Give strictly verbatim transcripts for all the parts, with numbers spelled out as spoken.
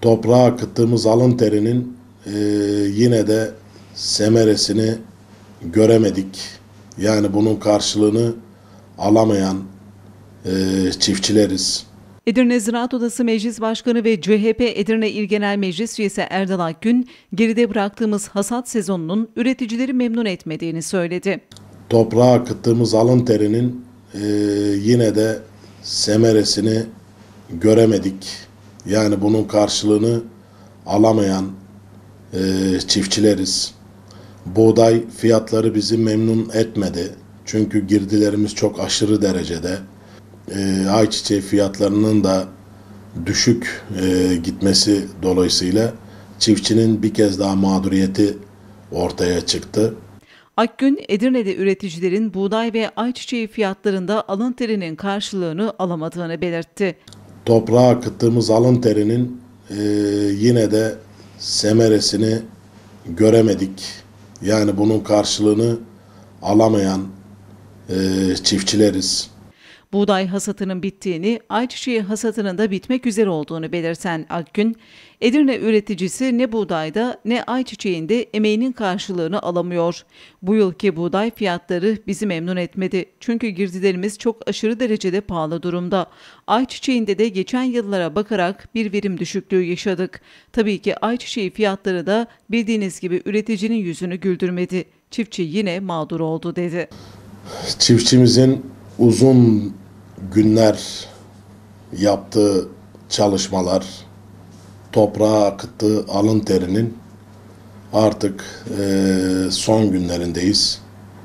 toprağa akıttığımız alın terinin e, yine de semeresini göremedik. Yani bunun karşılığını alamayan e, çiftçileriz. Edirne Ziraat Odası Meclis Başkanı ve C H P Edirne İl Genel Meclis Üyesi Erdal Akgün, geride bıraktığımız hasat sezonunun üreticileri memnun etmediğini söyledi. Toprağa akıttığımız alın terinin e, yine de semeresini göremedik. Yani bunun karşılığını alamayan e, çiftçileriz. Buğday fiyatları bizi memnun etmedi. Çünkü girdilerimiz çok aşırı derecede. E, ayçiçeği fiyatlarının da düşük e, gitmesi dolayısıyla çiftçinin bir kez daha mağduriyeti ortaya çıktı. Akgün, Edirne'de üreticilerin buğday ve ayçiçeği fiyatlarında alın terinin karşılığını alamadığını belirtti. Toprağa akıttığımız alın terinin e, yine de semeresini göremedik. Yani bunun karşılığını alamayan e, çiftçileriz. Buğday hasatının bittiğini, ayçiçeği hasatının da bitmek üzere olduğunu belirten Akgün, Edirne üreticisi ne buğdayda ne ayçiçeğinde emeğinin karşılığını alamıyor. Bu yılki buğday fiyatları bizi memnun etmedi. Çünkü girdilerimiz çok aşırı derecede pahalı durumda. Ayçiçeğinde de geçen yıllara bakarak bir verim düşüklüğü yaşadık. Tabii ki ayçiçeği fiyatları da bildiğiniz gibi üreticinin yüzünü güldürmedi. Çiftçi yine mağdur oldu dedi. Çiftçimizin uzun günler yaptığı çalışmalar, toprağa akıttığı alın terinin artık e, son günlerindeyiz.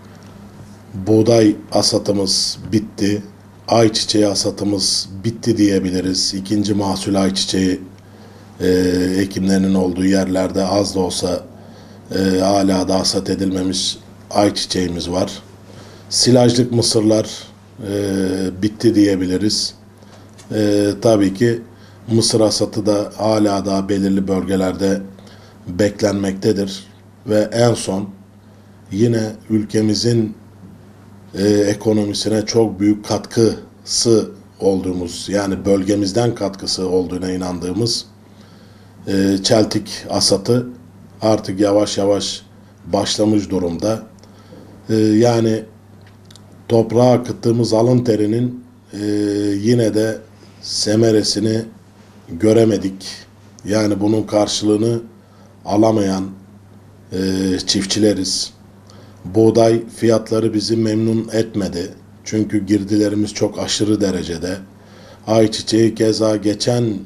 Buğday hasatımız bitti. Ayçiçeği hasatımız bitti diyebiliriz. İkinci mahsul ayçiçeği e, ekimlerinin olduğu yerlerde az da olsa e, hala da hasat edilmemiş ayçiçeğimiz var. Silajlık mısırlar e, bitti diyebiliriz. E, tabii ki mısır hasatı da hala daha belirli bölgelerde beklenmektedir. Ve en son yine ülkemizin e, ekonomisine çok büyük katkısı olduğumuz, yani bölgemizden katkısı olduğuna inandığımız e, çeltik hasatı artık yavaş yavaş başlamış durumda. E, yani toprağa akıttığımız alın terinin e, yine de semeresini göremedik. Yani bunun karşılığını alamayan e, çiftçileriz. Buğday fiyatları bizi memnun etmedi. Çünkü girdilerimiz çok aşırı derecede. Ayçiçeği keza geçen e,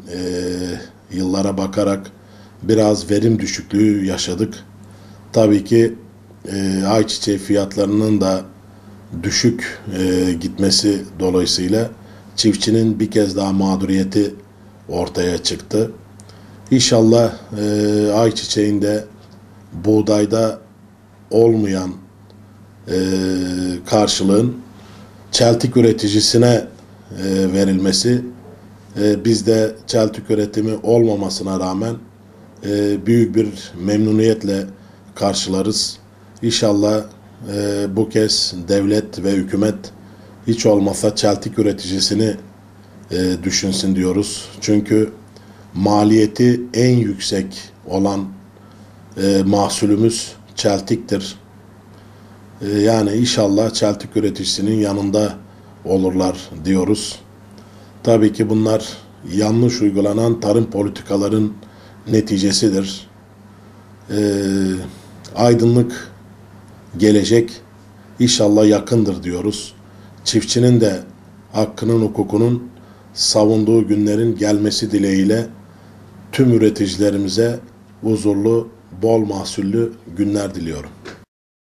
yıllara bakarak biraz verim düşüklüğü yaşadık. Tabii ki e, ayçiçeği fiyatlarının da düşük e, gitmesi dolayısıyla çiftçinin bir kez daha mağduriyeti ortaya çıktı. İnşallah e, ayçiçeğinde, buğdayda olmayan e, karşılığın çeltik üreticisine e, verilmesi, e, bizde çeltik üretimi olmamasına rağmen e, büyük bir memnuniyetle karşılarız. İnşallah e, bu kez devlet ve hükümet hiç olmazsa çeltik üreticisini e, düşünsün diyoruz. Çünkü maliyeti en yüksek olan e, mahsulümüz çeltiktir. E, yani inşallah çeltik üreticisinin yanında olurlar diyoruz. Tabii ki bunlar yanlış uygulanan tarım politikaların neticesidir. E, aydınlık gelecek inşallah yakındır diyoruz. Çiftçinin de hakkının, hukukunun savunduğu günlerin gelmesi dileğiyle tüm üreticilerimize huzurlu, bol mahsullü günler diliyorum.